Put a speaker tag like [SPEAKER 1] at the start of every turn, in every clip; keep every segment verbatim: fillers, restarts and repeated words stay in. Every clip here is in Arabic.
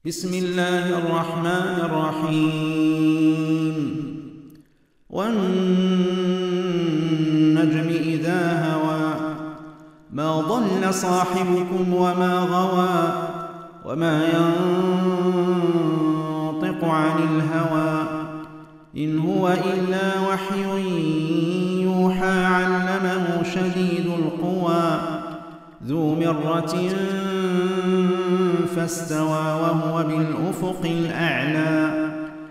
[SPEAKER 1] بسم الله الرحمن الرحيم والنجم إذا هوى ما ضل صاحبكم وما غوى وما ينطق عن الهوى إن هو إلا وحي يوحى علمه شديد القوى ذو مرة فاستوى وهو بالأفق الأعلى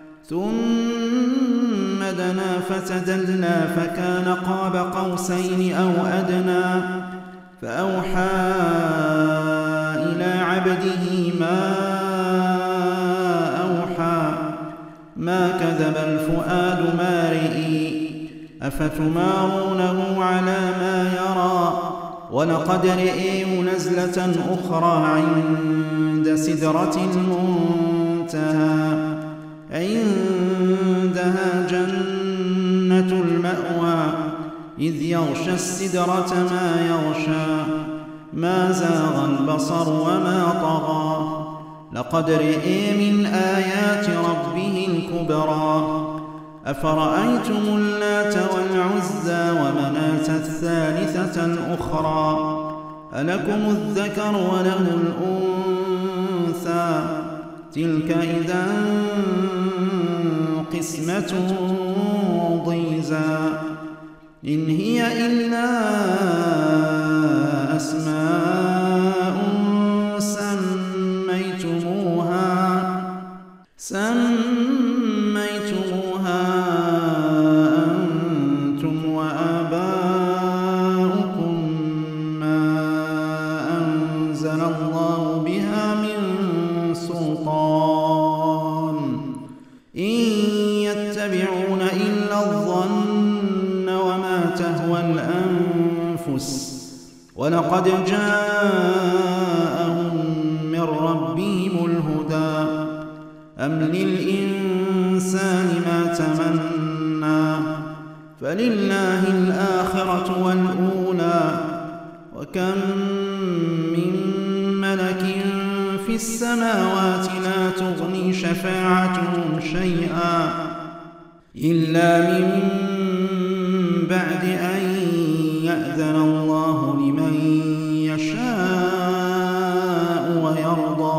[SPEAKER 1] ثم دنا فتدلى فكان قاب قوسين أو أدنى فأوحى إلى عبده ما أوحى ما كذب الفؤاد ما رئي أفتمارونه على ما يرى ولقد رئيه نزلة أخرى عند سدرة المنتهى عندها جنة المأوى إذ يغشى السدرة ما يغشى ما زاغ البصر وما طغى لقد رئي من آيات ربه الكبرى أفرأيتم اللات والعزى ومناة الثالثة الأخرى ألكم الذكر وله الأنثى تلك إذا قسمة ضيزى إن هي إلا أسماء سميتموها سميتموها أنتم وآباؤكم ما أنزل الله بها من سلطان إن يتبعون إلا الظن وما تهوى الأنفس ولقد جاءهم من ربهم الهدى أم للإنسان ما تمنى فلله الآخرة والأولى وكم من ملك في السماوات لا تغني شفاعتهم شيئا إلا من بعد أن يأذن الله لمن يشاء ويرضى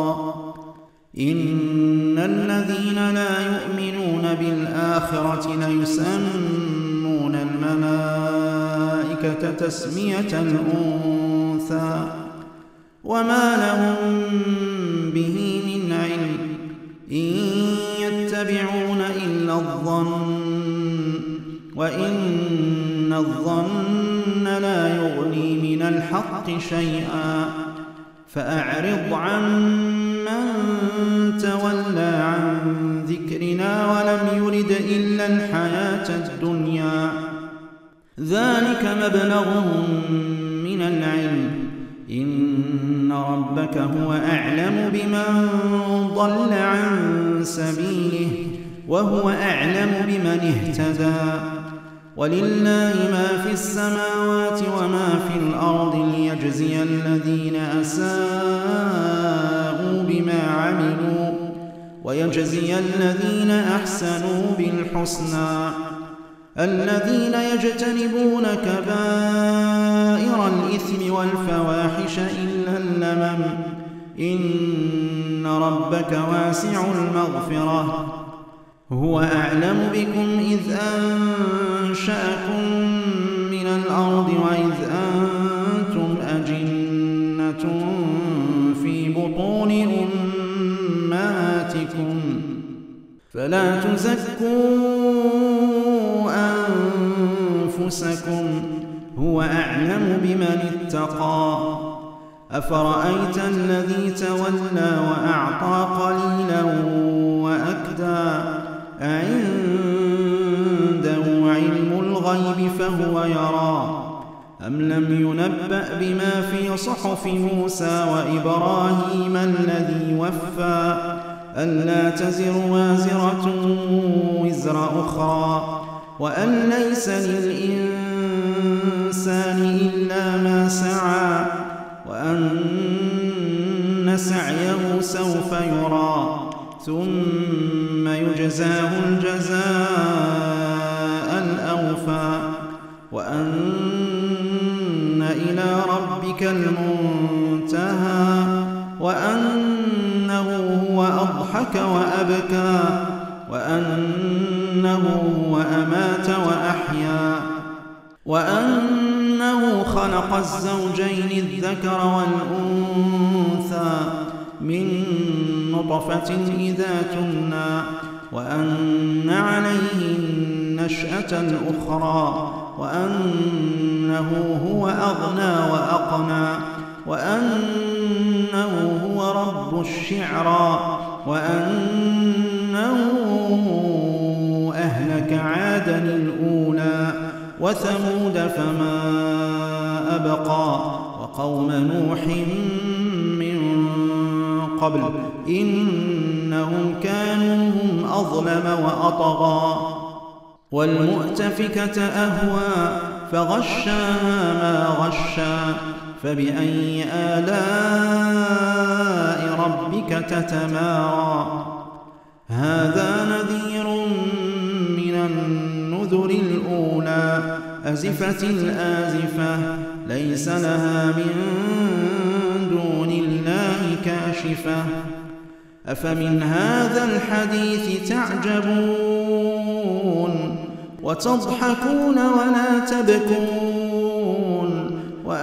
[SPEAKER 1] إن الذين لا يؤمنون بالآخرة ليسمون الملائكة تسمية الأنثى وما لهم به من علم إن يتبعون إلا الظن وإن الظن لا يغني من الحق شيئا فأعرض عمن تولى عن ذكرنا ولم يرد إلا الحياة الدنيا ذلك مبلغهم من العلم إن ربك هو أعلم بمن ضل عن سبيله وهو أعلم بمن اهتدى ولله ما في السماوات وما في الأرض ليجزي الذين أساءوا بما عملوا ويجزي الذين أحسنوا بالحسنى الذين يجتنبون كبائر الإثم والفواحش إلا اللمم إن ربك واسع المغفرة هو أعلم بكم إذ أنشأكم من الأرض وإذ أنتم أجنة في بطون أمهاتكم فلا تزكوا أنفسكم هو أعلم بمن اتقى أفرأيت الذي تولى وأعطى قليلا وأكدى أعنده علم الغيب فهو يرى أم لم ينبأ بما في صحف موسى وإبراهيم الذي وفى ألا تزر وازرة وزر أخرى وأن ليس للإنسان إلا ما سعى وأن سعيه سوف يرى ثم يجزاه الجزاء الأوفى وأن إلى ربك المنتهى وأنه هو أضحك وأبكى وأنه هو أمات وأحيا وأنه خلق الزوجين الذكر والأنثى من نطفة إذا تمنى وأن عليه النشأة الأخرى وأنه هو أغنى وأقنى وأنه هو رب الشعرى وأنه أهلك عادا الأولى وثمود فما أبقى وقوم نوح من قبل إنهم كانوا هم أظلم وأطغى والمؤتفكة أهوى فغشاها ما غشا فبأي آلاء ربك تتمارى هذا نذير من النذر الأولى أزفت الآزفة ليس لها من دون الله كاشفة أفمن هذا الحديث تعجبون وتضحكون ولا تبكون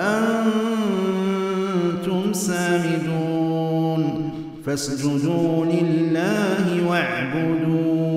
[SPEAKER 1] وأنتم سامدون فاسجدوا لله واعبدوا